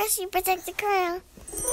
She protects the crown.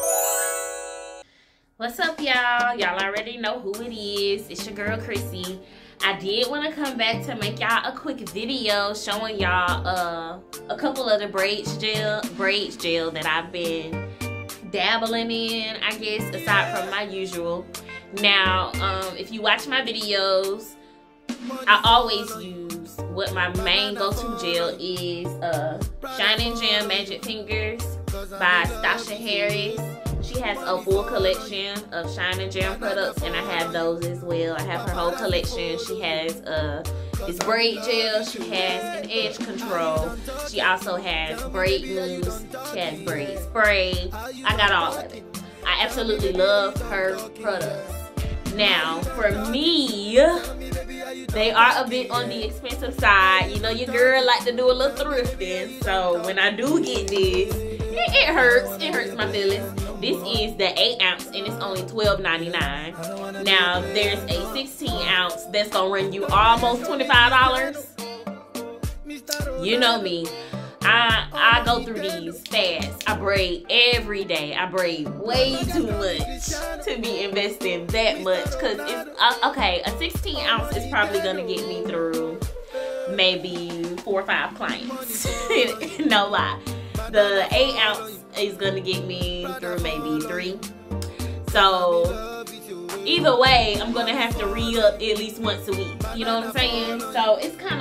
What's up, y'all? Y'all already know who it is. It's your girl, Chrissy. I did want to come back to make y'all a quick video showing y'all a couple of the braids gel that I've been dabbling in, I guess, aside from my usual. Now, if you watch my videos, I always use what my main go-to gel is, Shine and Jam Magic Fingers by Stasha Harris. She has a full collection of Shine and Jam products, and I have those as well. I have her whole collection. She has this braid gel. She has an edge control. She also has braid mousse. She has braid spray. I got all of it. I absolutely love her products. Now, for me, they are a bit on the expensive side. You know, your girl like to do a little thrifting. So when I do get this, it hurts. It hurts my feelings. This is the 8 ounce and it's only $12.99. Now there's a 16 ounce that's gonna run you almost $25. You know me. I go through these fast. I braid every day. I braid way too much to be investing that much, because it's okay, a 16 ounce is probably gonna get me through maybe 4 or 5 clients. No lie. The 8 ounce is gonna get me through maybe 3. So either way, I'm gonna have to re-up at least once a week. You know what I'm saying? So it's kind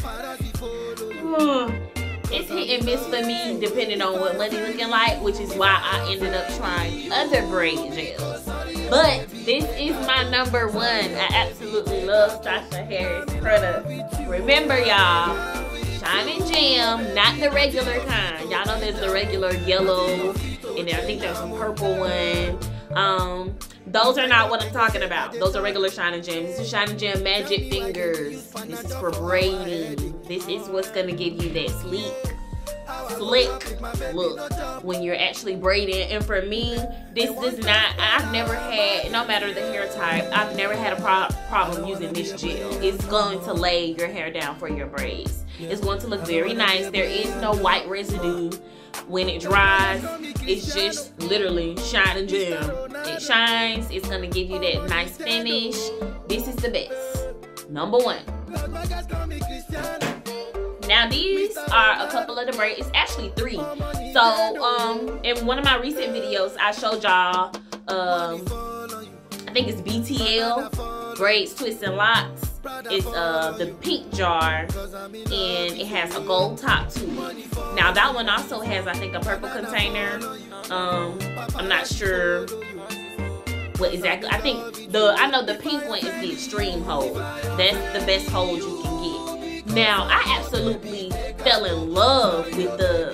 of it's hit and miss for me depending on what money looking like, which is why I ended up trying other braid gels. But this is my #1. I absolutely love Stasha Harris products. Remember, y'all, Shine and Jam, not the regular kind. Y'all know there's the regular yellow, and then I think there's a purple one. Those are not what I'm talking about. Those are regular Shine and Jam. This is Shine and Jam Magic Fingers. This is for braiding. This is what's gonna give you that sleek, slick look when you're actually braiding. And for me, this does not, I've never had, no matter the hair type, I've never had a problem using this gel. It's going to lay your hair down for your braids. It's going to look very nice. There is no white residue when it dries. It's just literally Shine and Jam. It shines. It's going to give you that nice finish. This is the best. #1. Now these are a couple of the braids. It's actually 3. So in one of my recent videos, I showed y'all I think it's BTL Braids, Twists and Locks. It's the pink jar, and it has a gold top to it. Now that one also has, I think, a purple container. I'm not sure what exactly. I know the pink one is the extreme hold. That's the best hold you can get. Now I absolutely fell in love with the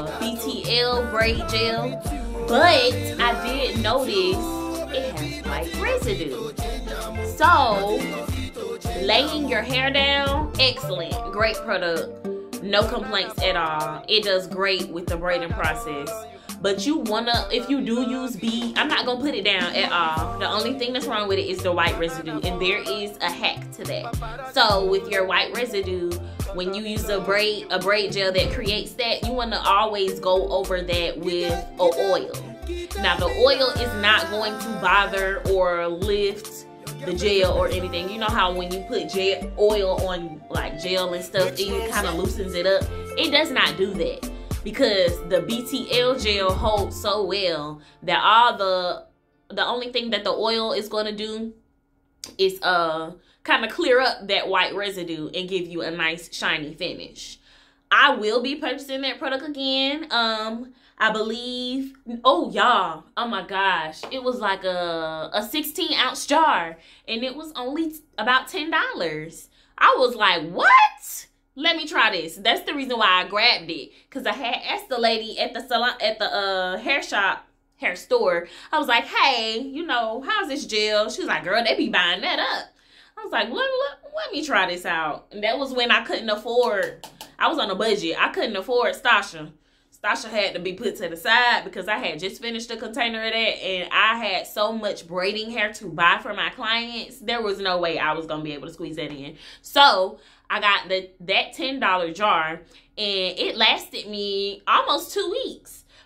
BTL braid gel, but I did notice it has white residue. So laying your hair down, excellent, great product, no complaints at all. It does great with the braiding process. But you wanna, if you do use I'm not gonna put it down at all. The only thing that's wrong with it is the white residue, and there is a hack to that. So with your white residue, when you use a braid gel that creates that, you wanna always go over that with an oil. Now the oil is not going to bother or lift the gel or anything. You know how when you put oil on like gel and stuff, it kind of loosens it up. It does not do that, because the BTL gel holds so well that the only thing that the oil is going to do is kind of clear up that white residue and give you a nice shiny finish. I will be purchasing that product again. I believe, oh y'all, oh my gosh, it was like a 16 ounce jar, and it was only about $10. I was like, what? Let me try this. That's the reason why I grabbed it, because I had asked the lady at the salon, at the hair store. I was like, hey, you know, how's this gel? She was like, girl, they be buying that up. I was like, let me try this out. And that was when I couldn't afford, I was on a budget. I couldn't afford Stasha. Stasha had to be put to the side because I had just finished a container of that, and I had so much braiding hair to buy for my clients. There was no way I was going to be able to squeeze that in. So I got that $10 jar, and it lasted me almost 2 weeks.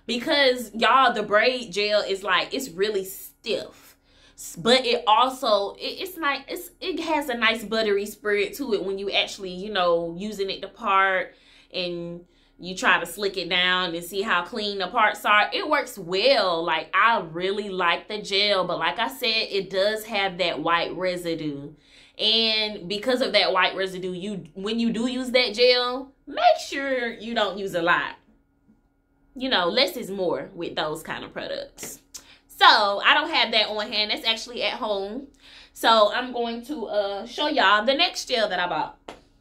because y'all, the braid gel is like, it's really stiff, but it also it's like it has a nice buttery spread to it when you actually, you know, using it to part and you try to slick it down and see how clean the parts are. It works well. Like, I really like the gel, but like I said, it does have that white residue. And because of that white residue, when you do use that gel, make sure you don't use a lot. You know, less is more with those kind of products. So I don't have that on hand. That's actually at home. So I'm going to show y'all the next gel that I bought.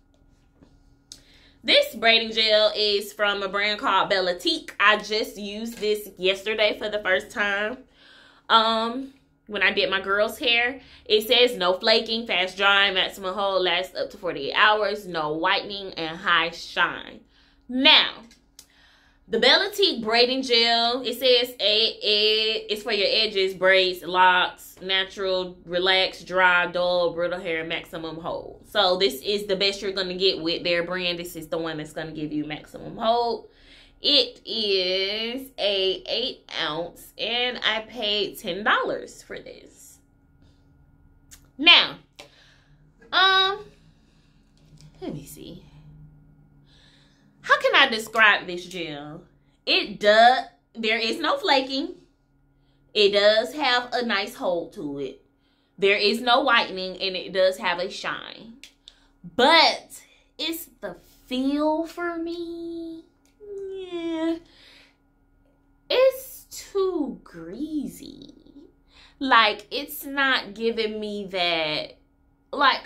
This braiding gel is from a brand called Bellatique. I just used this yesterday for the first time. When I did my girl's hair. It says no flaking, fast drying, maximum hold, lasts up to 48 hours, no whitening, and high shine. Now, the Bellatique braiding gel, it says it's for your edges, braids, locks, natural, relaxed, dry, dull, brittle hair, maximum hold. So this is the best you're going to get with their brand. This is the one that's going to give you maximum hold. It is a 8 ounce and I paid $10 for this. Now, let me see. How can I describe this gel? There is no flaking. It does have a nice hold to it. There is no whitening, and it does have a shine. But it's the feel for me. Yeah. It's too greasy. Like, it's not giving me that, like,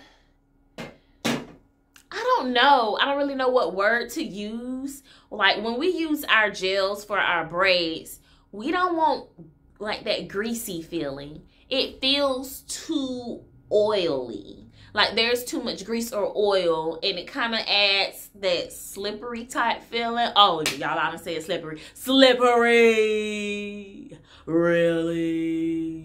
I don't know. I don't really know what word to use. Like, when we use our gels for our braids, we don't want, like, that greasy feeling. It feels too oily. Like, there's too much grease or oil, and it kind of adds that slippery type feeling. Oh, y'all, I done said slippery. Slippery. Really?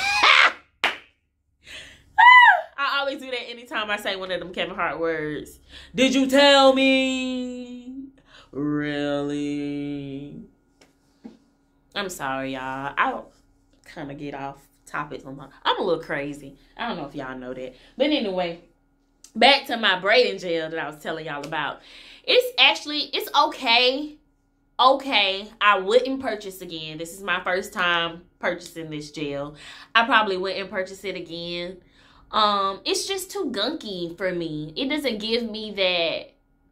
I always do that anytime I say one of them Kevin Hart words. Did you tell me? Really? I'm sorry, y'all. I'll kind of get off topic sometimes. I'm a little crazy. I don't know if y'all know that. But anyway, back to my braiding gel that I was telling y'all about. It's okay. Okay. I wouldn't purchase again. This is my first time purchasing this gel. I probably wouldn't purchase it again. It's just too gunky for me. It doesn't give me that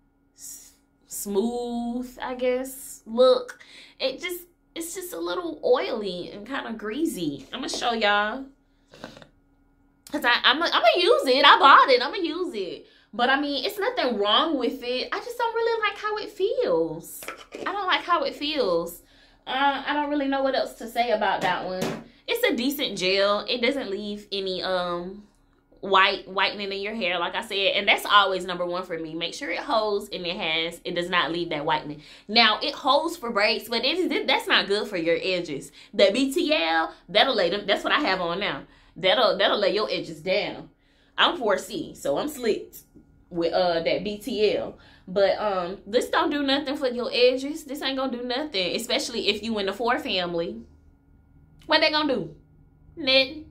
smooth, I guess, look. It's just a little oily and kind of greasy. I'm gonna show y'all, cause I'm gonna use it. I bought it. I'm gonna use it. But I mean, it's nothing wrong with it. I just don't really like how it feels. I don't like how it feels. I don't really know what else to say about that one. It's a decent gel. It doesn't leave any whitening in your hair, like I said, and that's always number one for me. Make sure it holds and it does not leave that whitening. Now, it holds for braids, but that's not good for your edges. The BTL, that'll lay them. That's what I have on now. That'll lay your edges down. I'm 4C, so I'm slicked with that BTL. But this don't do nothing for your edges. This ain't gonna do nothing, especially if you in the 4 family. What they gonna do? Nothing.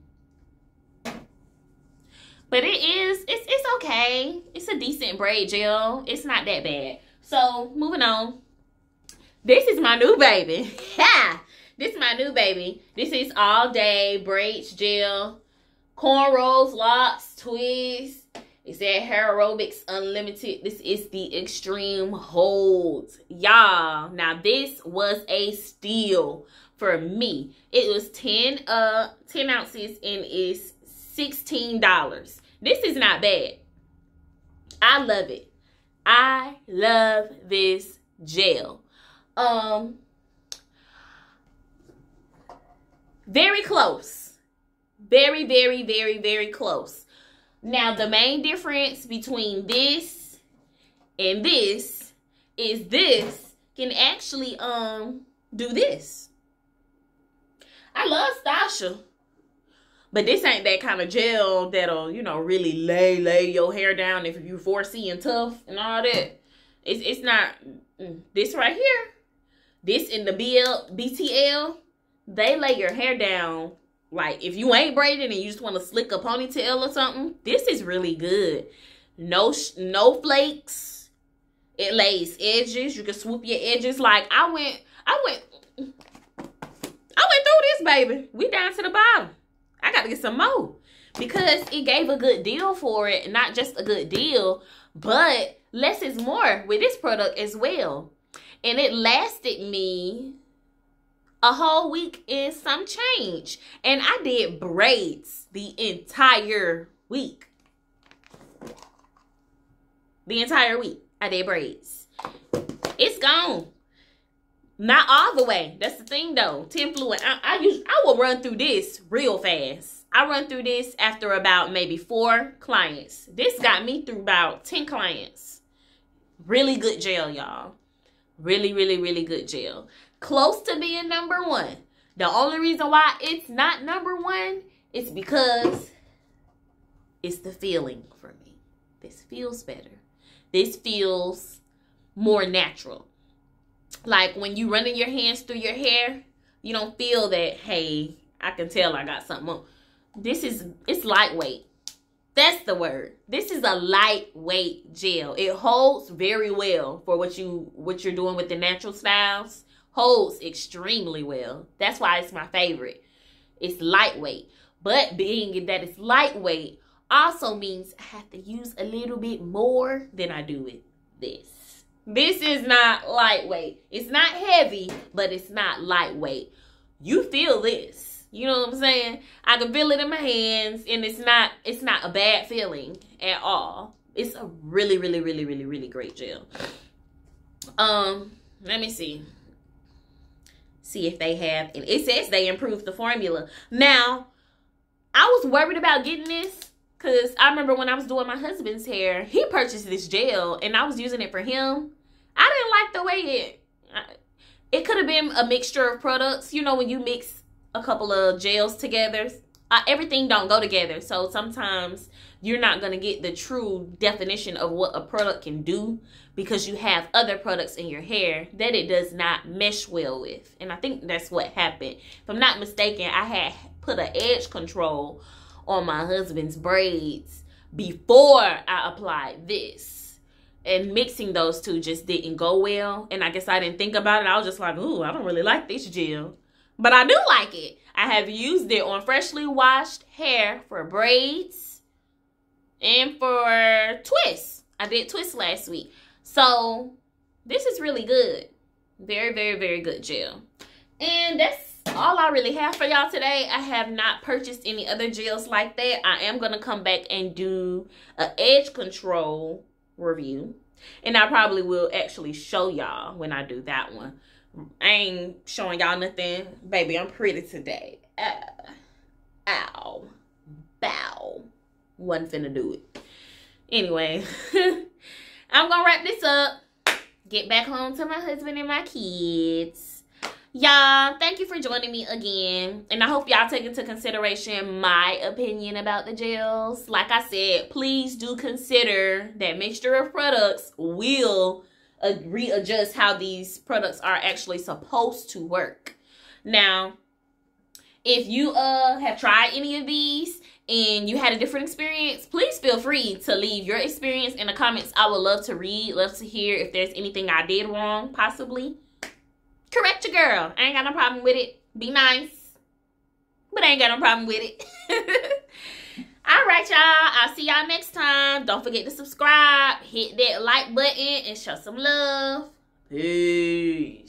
But it's okay. It's a decent braid gel. It's not that bad. So, moving on. This is my new baby. This is my new baby. This is All Day Braids Gel. Cornrows, locks, twists. It said Hair Aerobics Unlimited. This is the Extreme Hold. Y'all, now this was a steal for me. It was 10 ounces and it's $16. This is not bad. I love it. I love this gel. Very close. Very, very, very, very close. Now, the main difference between this and this is this can actually do this. I love Stasha. But this ain't that kind of gel that'll, you know, really lay your hair down if you're 4C and tough and all that. It's not. This right here, This in the BTL, they lay your hair down. Like, if you ain't braided and you just want to slick a ponytail or something, this is really good. No flakes. It lays edges. You can swoop your edges. Like, I went through this, baby. We down to the bottom. I got to get some more because it gave a good deal for it. Not just a good deal, but less is more with this product as well. And it lasted me a whole week and some change. And I did braids the entire week. The entire week, I did braids. It's gone. Not all the way. That's the thing, though. 10 fluid. I will run through this real fast. I run through this after about maybe 4 clients. This got me through about 10 clients. Really good gel, y'all. Really, really, really good gel. Close to being #1. The only reason why it's not #1 is because it's the feeling for me. This feels better. This feels more natural. Like when you running your hands through your hair, you don't feel that, hey, I can tell I got something on. It's lightweight. That's the word. This is a lightweight gel. It holds very well for what you're doing with the natural styles. Holds extremely well. That's why it's my favorite. It's lightweight. But being that it's lightweight also means I have to use a little bit more than I do with this. This is not lightweight. It's not heavy, but it's not lightweight. You feel this. You know what I'm saying? I can feel it in my hands, and it's not a bad feeling at all. It's a really, really, really, really, really great gel. Let me see if they have, and it says they improved the formula. Now, I was worried about getting this because I remember when I was doing my husband's hair, he purchased this gel, and I was using it for him. I didn't like the way it could have been a mixture of products. You know, when you mix a couple of gels together, everything don't go together. So sometimes you're not going to get the true definition of what a product can do because you have other products in your hair that it does not mesh well with. And I think that's what happened. If I'm not mistaken, I had put an edge control on my husband's braids before I applied this. And mixing those two just didn't go well. And I guess I didn't think about it. I was just like, ooh, I don't really like this gel. But I do like it. I have used it on freshly washed hair for braids and for twists. I did twists last week. So this is really good. Very, very, very good gel. And that's all I really have for y'all today. I have not purchased any other gels like that. I am going to come back and do an edge control review. And I probably will actually show y'all when I do that one. I ain't showing y'all nothing. Baby, I'm pretty today. Ow. Bow. Wasn't finna do it. Anyway, I'm gonna wrap this up. Get back home to my husband and my kids. Y'all, thank you for joining me again. And I hope y'all take into consideration my opinion about the gels. Like I said, please do consider that mixture of products will readjust how these products are actually supposed to work. Now, if you have tried any of these and you had a different experience, please feel free to leave your experience in the comments. I would love to read, love to hear if there's anything I did wrong, possibly. Correct your girl. I ain't got no problem with it. Be nice. But I ain't got no problem with it. Alright, y'all. I'll see y'all next time. Don't forget to subscribe. Hit that like button and show some love. Peace.